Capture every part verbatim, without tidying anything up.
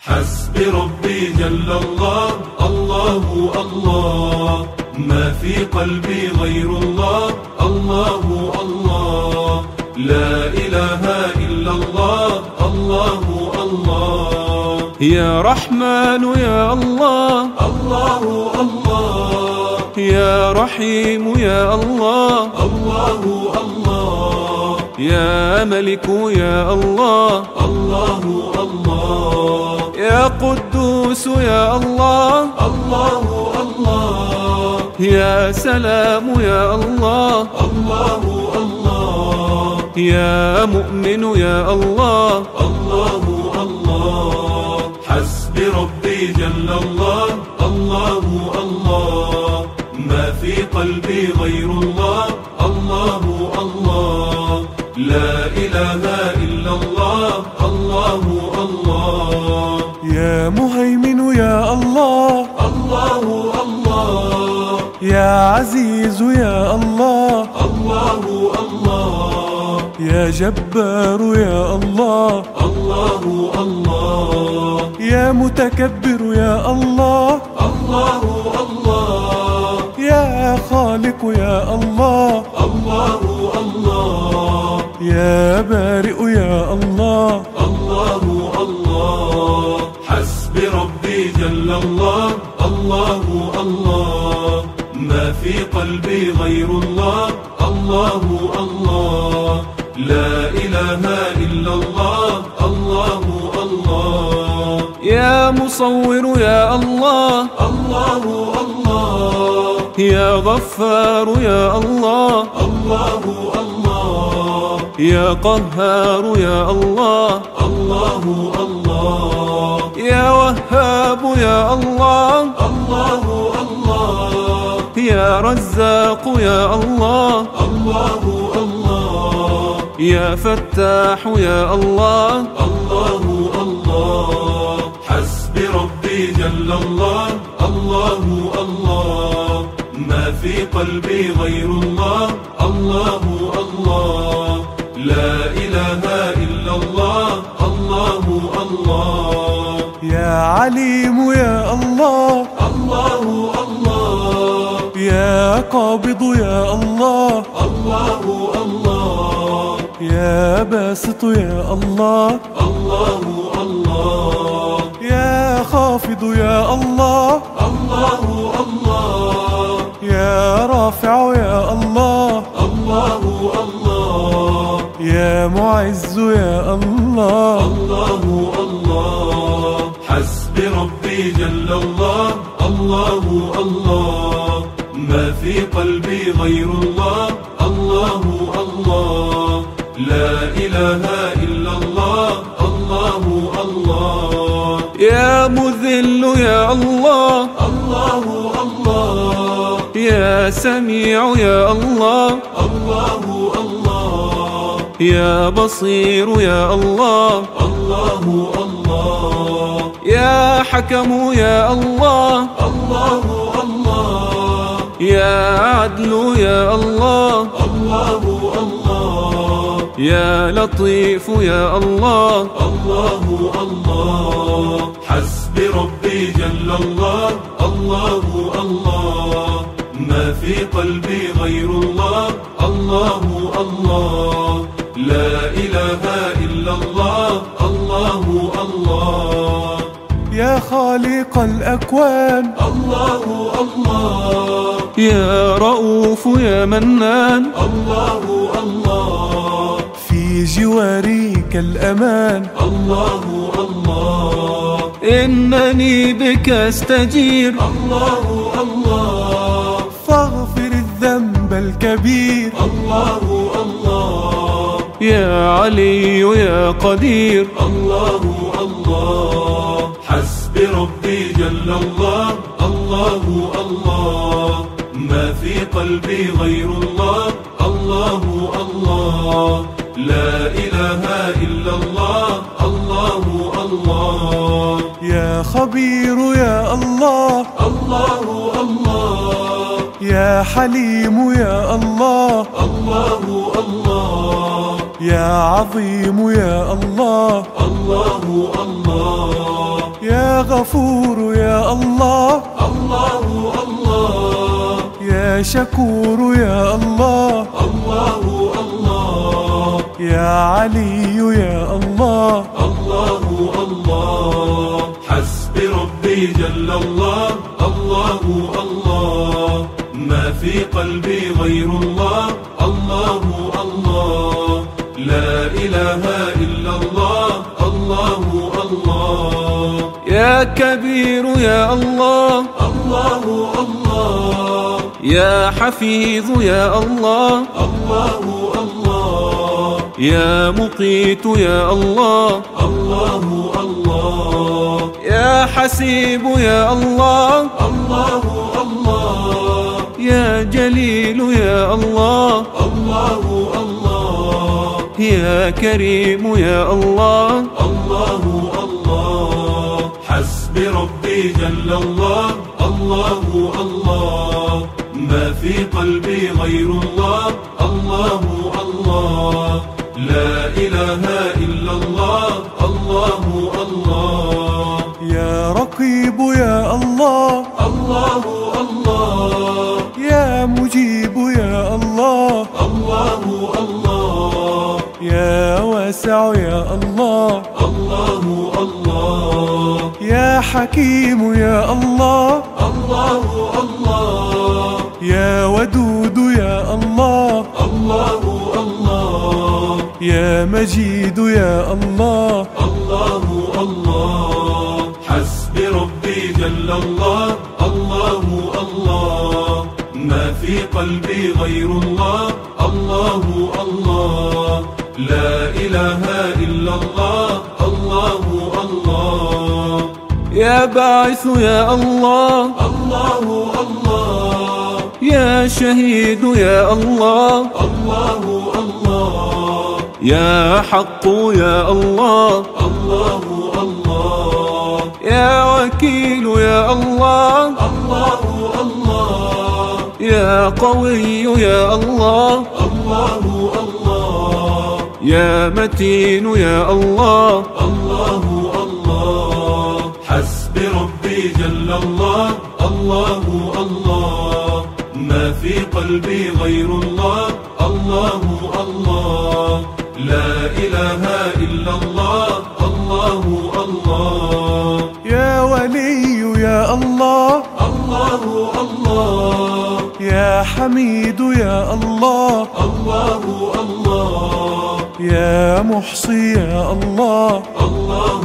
حسبي ربي جل الله، الله الله، ما في قلبي غير الله، الله الله، لا إله إلا الله، الله الله. يا رحمن يا الله، الله الله، يا رحيم يا الله، الله الله، يا ملك يا الله، الله الله، يا قدوس يا الله، الله الله، يا سلام يا الله، الله الله، يا مؤمن يا الله، الله الله. حسبي ربي جل الله، الله الله، ما في قلبي غير الله، الله الله، لا إله إلا الله، الله الله. يا مهيمن يا الله، الله الله، يا عزيز يا الله، الله الله، يا جبار يا الله، الله الله، يا متكبر يا الله، الله الله، يا خالق يا الله، الله الله، يا بارئ يا الله، الله الله. حسبي ربي جل الله، الله الله، ما في قلبي غير الله، الله الله، لا إله إلا الله، الله الله. يا مصور يا الله، الله الله، يا غفار يا الله، الله الله، يا قهار يا الله، الله الله، يا وهاب يا الله، الله الله، يا رزاق يا الله، الله الله، يا فتاح يا الله، الله الله. حسبي ربي جل الله، الله الله، ما في قلبي غير الله، الله الله، لا إله إلا الله، الله الله. يا عليم يا الله، الله الله، يا قابض يا الله، الله الله، يا باسط يا الله، الله الله، يا خافض يا الله، الله الله، يا رافع يا الله، الله الله، يا معز يا الله، الله الله. حسبي ربي جل الله، الله الله، ما في قلبي غير الله، الله الله، لا إله إلا الله، الله الله. يا مذل يا الله، الله الله، يا سميع يا الله، الله الله، يا بصير يا الله، الله الله، يا حكم يا الله، الله الله، يا عدل يا الله، الله الله، يا لطيف يا الله، الله الله. حسبي ربي جل الله، الله الله، ما في قلبي غير الله، الله الله، لا إله إلا الله، الله الله. يا خالق الأكوان، الله الله، يا رؤوف يا منان، الله الله، في جوارك الأمان، الله الله، إنني بك أستجير، الله الله، فاغفر الذنب الكبير، الله الله، يا علي يا قدير، الله الله. حسبي ربي جل الله، الله الله، ما في قلبي غير الله، الله الله، لا إله إلا الله، الله الله. يا خبير يا الله، الله الله، يا حليم يا الله، الله الله، يا عظيم يا الله، الله الله، يا غفور يا الله، الله الله، يا شكور يا الله، الله الله، يا علي يا الله، الله الله. حسبي ربي جل الله، الله الله، ما في قلبي غير الله، الله الله، لا إله إلا الله، الله الله. يا كبير يا الله، الله الله، يا حفيظ يا الله، الله الله، يا مقيت يا الله، الله الله، يا حسيب يا الله، الله الله، يا جليل يا الله، الله الله، يا كريم يا الله، الله الله. حسبي ربي جل الله، الله الله، ما في قلبي غير الله، الله الله، لا إله إلا الله، الله الله. يا رقيب يا الله، الله الله، يا مجيب يا الله، الله الله، يا واسع يا الله، الله الله، يا حكيم يا الله، الله الله، يا ودود يا الله، الله الله، يا مجيد يا الله، الله الله. حسبي ربي جل الله، الله الله، ما في قلبي غير الله، الله الله، لا إله إلا الله، الله الله. يا باعث يا الله، الله الله، يا شهيد يا الله، الله الله، يا حق يا الله، الله الله، يا وكيل يا الله، الله الله، يا قوي يا الله، الله الله، يا متين يا الله، الله الله. حسبي ربي جل الله، الله الله، ما في قلبي غير الله، الله الله، لا إله إلا الله، الله الله. يا ولي يا الله، الله الله، يا حميد يا الله، الله الله، يا محصي يا الله، الله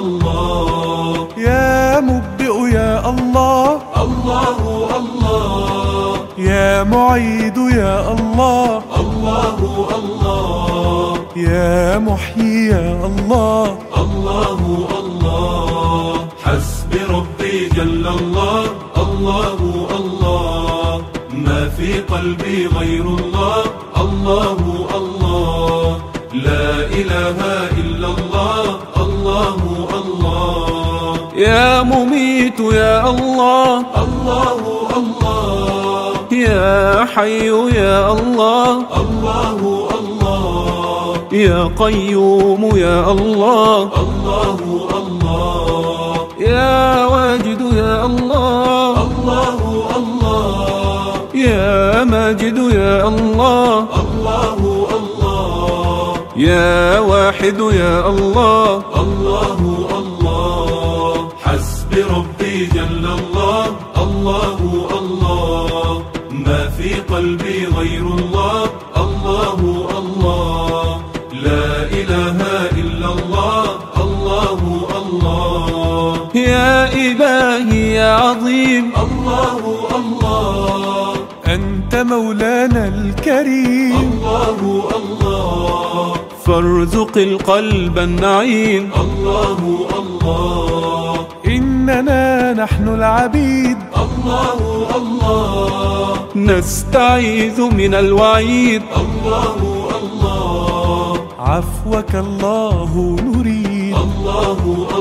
الله، يا مبدئ يا الله، الله الله، يا معيد يا الله، الله الله، يا محيي يا الله، الله الله. حسبي ربي جل الله، الله الله، ما في قلبي غير الله، الله الله، لا إله إلا الله، الله الله. يا مميت يا الله، الله الله، يا حي يا الله، الله الله، يا قيوم يا الله، الله الله، يا واجد يا الله، الله الله، يا ماجد يا الله، الله الله، يا واحد يا الله، الله الله. حسبي ربي جل الله، الله الله، ما في قلبي غير الله، الله الله، لا إله إلا الله، الله الله. يا إلهي يا عظيم، الله الله، أنت مولانا الكريم، الله الله، فارزق القلب النعيم، الله الله، إننا نحن العبيد، الله الله، نستعيذ من الوعيد، الله الله، عفوك الله نريد، الله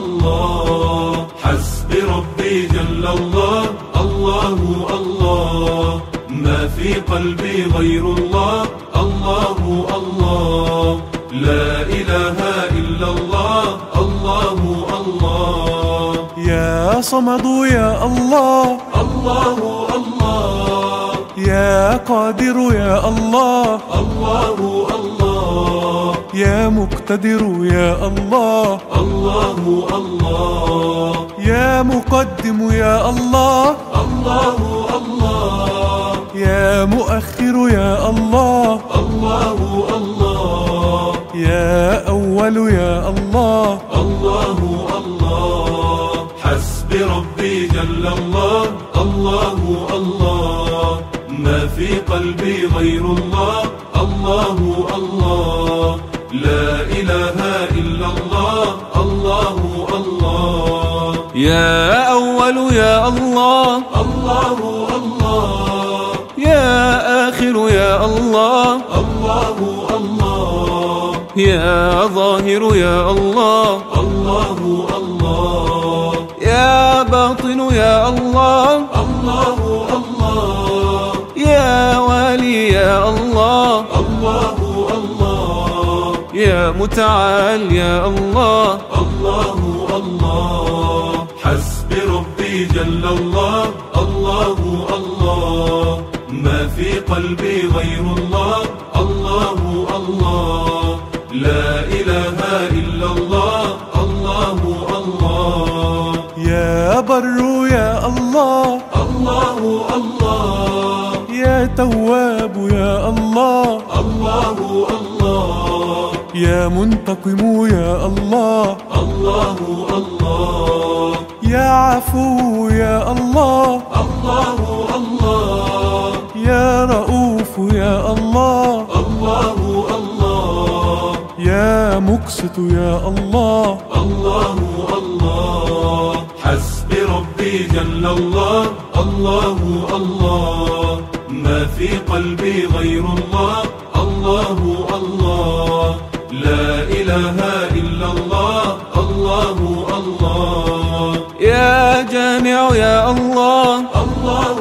الله. حسبي ربي جل الله، الله الله، ما في قلبي غير الله، الله الله، لا إله إلا الله، الله الله. الصمد يا الله، الله الله، يا قادر يا الله، الله الله، يا مقتدر يا الله، الله الله، يا مقدم يا الله، الله الله، يا مؤخر يا الله، الله الله، يا أول يا الله، الله الله، حسبي ربي جل الله، الله الله، ما في قلبي غير الله، الله الله، لا إله إلا الله، الله الله، يا أول يا الله، الله الله، يا آخر يا الله، الله الله، يا ظاهر يا الله، الله الله، يا باطن يا الله، الله الله، يا والي يا الله، الله الله، يا متعال يا الله، الله الله، حسبي ربي جل الله، الله الله، ما في قلبي غير الله، الله الله، لا إله إلا الله، الله الله، يا بر يا الله، الله الله، يا تواب يا الله، الله الله، يا منتقم يا الله، الله الله، يا عفو يا الله، الله الله، يا رؤوف يا الله، الله الله، يا مقسط يا الله، الله الله، حسبي ربي جل الله، الله الله، ما في قلبي غير الله، الله الله، لا إله إلا الله، الله الله، يا جامع يا الله، الله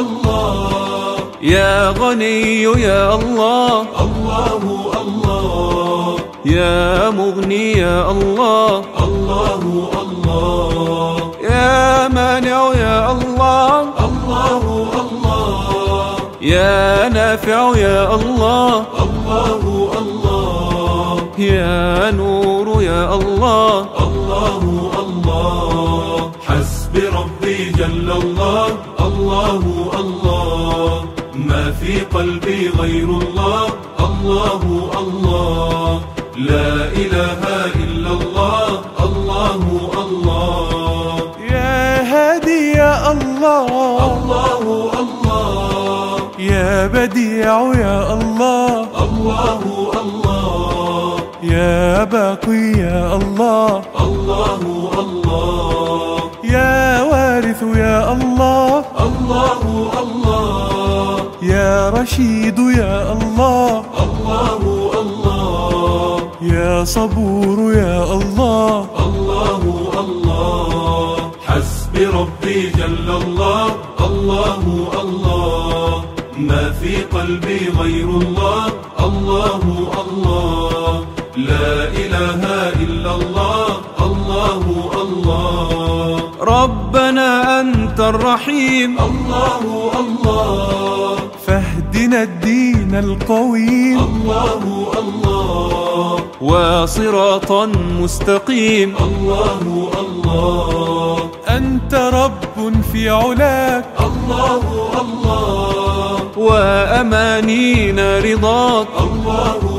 الله، يا غني يا الله، الله الله، يا مغني يا الله، الله الله، يا مانع يا الله، الله الله، يا نافع يا الله، الله الله، يا نور يا الله، الله الله، حسبي ربي جل الله، الله الله، ما في قلبي غير الله، الله الله، لا إله إلا الله، الله الله، يا هادي يا الله، الله الله، يا بديع يا الله، الله الله، يا باقي يا الله، الله الله، يا وارث يا الله، الله الله، يا رشيد يا الله، الله الله، يا صبور يا الله، الله الله، حسبي ربي جل الله، الله الله، ما في قلبي غير الله، الله الله، لا إله إلا الله، الله الله، ربنا أنت الرحيم، الله الله، فاهدنا الدين القويم، الله الله، وصراطا مستقيم، الله الله، أنت رب في علاك، الله الله، وأمانينا رضاك، الله